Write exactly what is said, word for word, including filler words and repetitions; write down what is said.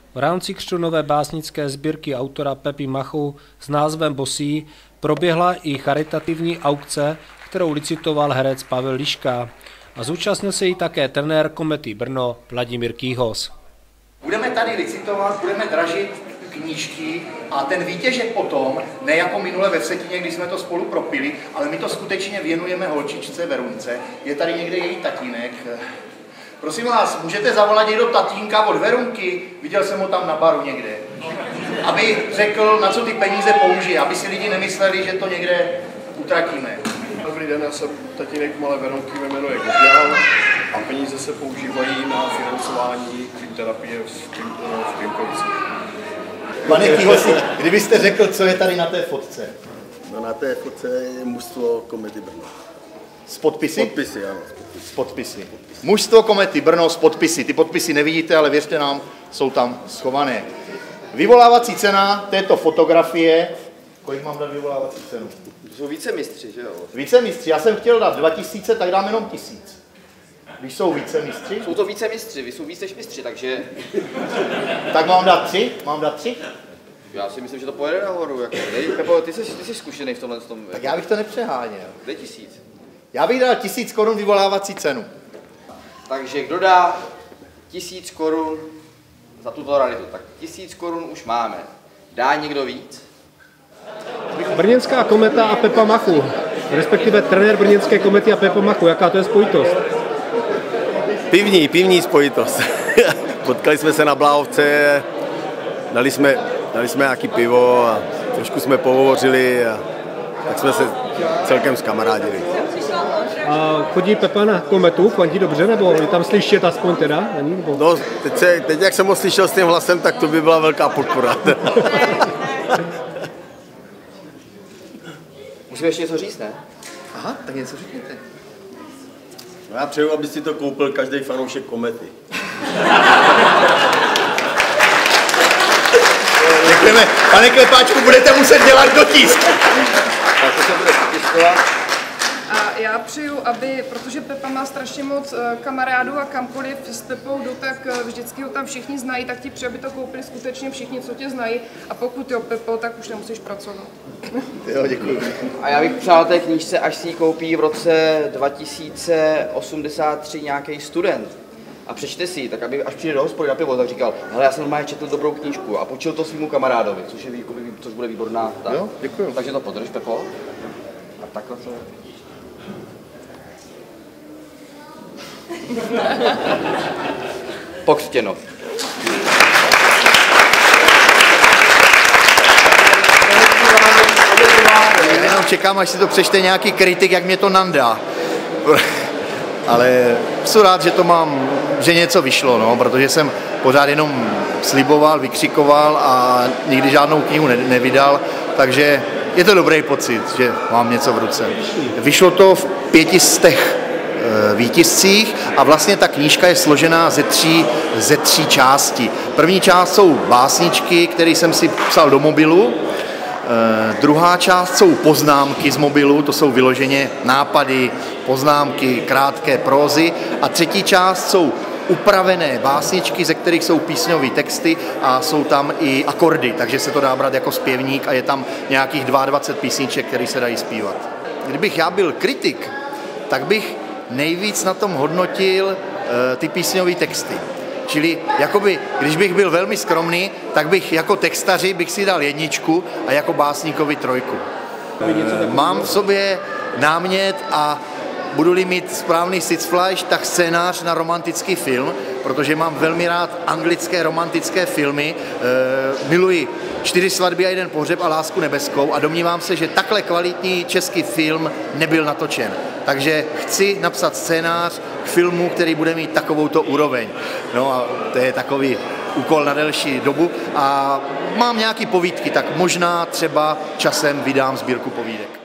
V rámci křtu básnické sbírky autora Pepy Machu s názvem Bosí proběhla i charitativní aukce, kterou licitoval herec Pavel Liška. A zúčastnil se jí také trenér Komety Brno Vladimír Kýhos. Budeme tady licitovat, budeme dražit knížky a ten výtěžek potom, ne jako minule ve Vsetíně, když jsme to spolu propili, ale my to skutečně věnujeme holčičce Verunce. Je tady někde její tatínek. Prosím vás, můžete zavolat někdo tatínka od Verunky? Viděl jsem ho tam na baru někde. Aby řekl, na co ty peníze použije, aby si lidi nemysleli, že to někde utratíme. Dobrý den, já jsem tatínek malé Verunky, jmenuje Gozďán a peníze se používají na financování terapie v Klimkovicích. Pane Kýhosi, kdybyste řekl, co je tady na té fotce? No, na té fotce je mužstvo Komety Brno. S podpisy? S podpisy, ano. S podpisy. Mužstvo Komety Brno s podpisy. Ty podpisy nevidíte, ale věřte nám, jsou tam schované. Vyvolávací cena této fotografie. Kolik mám dát vyvolávací cenu? To jsou více mistři, že jo? Více mistři. Já jsem chtěl dát dva tisíce, tak dám jenom tisíc. Když jsou více mistři? Jsou to více mistři, vy jsou víc než mistři, takže... Tak mám dát tři? Mám dát tři? Já si myslím, že to pojede nahoru. Jako. Dej, Pepo, ty jsi, ty jsi zkušený v tomhle tom. Tak já bych to nepřeháněl. Dej tisíc. Já bych dal tisíc korun vyvolávací cenu. Takže kdo dá tisíc korun za tuto raritu? Tak tisíc korun už máme. Dá někdo víc? Brněnská kometa a Pepa Machu, respektive trenér Brněnské komety a Pepa Machu. Jaká to je spojitost? Pivní, pivní spojitost. Potkali jsme se na Bláhovce, dali jsme, dali jsme nějaký pivo a trošku jsme pohovořili a tak jsme se celkem zkamarádili. A chodí Pepa na kometu, fandí dobře, nebo je tam slyšet aspoň teda? Ani, nebo... No, teď, se, teď jak jsem ho slyšel s tím hlasem, tak to by byla velká podpora. Musíme ještě něco říct, ne? Aha, tak něco říkněte. No, já přeju, aby si to koupil každý fanoušek Komety. Děkujeme. Pane Klepáčku, budete muset dělat dotisk. Tak to se bude potiskovat. A já přeju, aby, protože Pepa má strašně moc kamarádů a kamkoliv s Pepou jdu, tak vždycky ho tam všichni znají, tak ti přeju, aby to koupili skutečně všichni, co tě znají. A pokud jo, Pepo, tak už nemusíš pracovat. Jo, děkuji. A já bych přál té knížce, až si ji koupí v roce dva tisíce osmdesát tři nějaký student a přečte si ji, tak aby až přijde do hospody na pivo, tak říkal, hele, já jsem normálně četl dobrou knížku a počil to svýmu kamarádovi, což, je, což bude výborná. Tak. Jo, děkuji. Takže to podrž, Pepo. A takhle to... Pokřtěno. Já jenom čekám, až si to přečte nějaký kritik, jak mě to nandá. Ale jsem rád, že to mám, že něco vyšlo, no, protože jsem pořád jenom sliboval, vykřikoval a nikdy žádnou knihu ne- nevydal, takže je to dobrý pocit, že mám něco v ruce. Vyšlo to v pětistech výtiscích a vlastně ta knížka je složená ze tří, ze tří částí. První část jsou básničky, které jsem si psal do mobilu, e, druhá část jsou poznámky z mobilu, to jsou vyloženě nápady, poznámky, krátké prózy a třetí část jsou upravené básničky, ze kterých jsou písňové texty a jsou tam i akordy, takže se to dá brát jako zpěvník a je tam nějakých dvacet dva písniček, které se dají zpívat. Kdybych já byl kritik, tak bych nejvíc na tom hodnotil uh, ty písňové texty. Čili jakoby, když bych byl velmi skromný, tak bych jako textaři bych si dal jedničku a jako básníkovi trojku. Uh, mám v sobě námět a budu-li mít správný sitzfleisch, tak scénář na romantický film, protože mám velmi rád anglické romantické filmy. E, miluji Čtyři svatby a jeden pohřeb a Lásku nebeskou a domnívám se, že takhle kvalitní český film nebyl natočen. Takže chci napsat scénář k filmu, který bude mít takovouto úroveň. No a to je takový úkol na delší dobu a mám nějaký povídky, tak možná třeba časem vydám sbírku povídek.